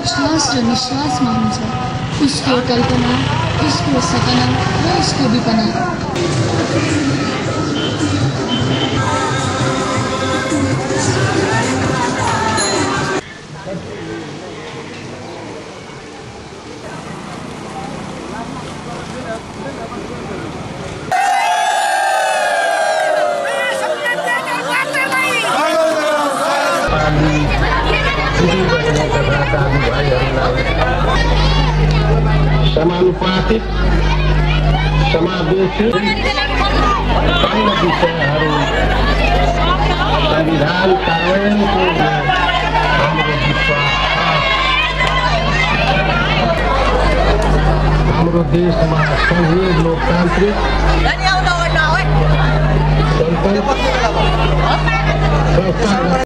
श्वास र निश्वासमा हुन्छ उसको कल्पना, उसको सपना र उसको विपना। समानुपातिक समावेशी अन्य विषयहरू संविधान कार्यान्वयनको हाम्रो विश्वास छ। हाम्रो देशमा संघीय लोकतान्त्रिक गणतन्त्र